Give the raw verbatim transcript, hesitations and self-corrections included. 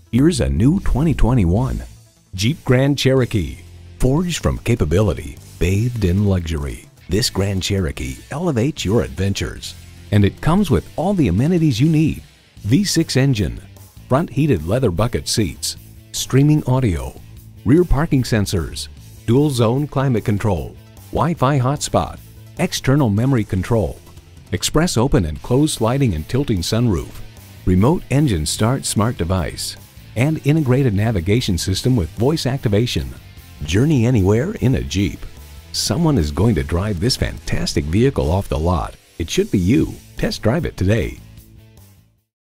Here's a new twenty twenty-one Jeep Grand Cherokee. Forged from capability, bathed in luxury, this Grand Cherokee elevates your adventures. And it comes with all the amenities you need. V six engine, front heated leather bucket seats, streaming audio, rear parking sensors, dual zone climate control, Wi-Fi hotspot, external memory control, express open and closed sliding and tilting sunroof, remote engine start smart device, and integrated navigation system with voice activation. Journey anywhere in a Jeep. Someone is going to drive this fantastic vehicle off the lot. It should be you. Test drive it today.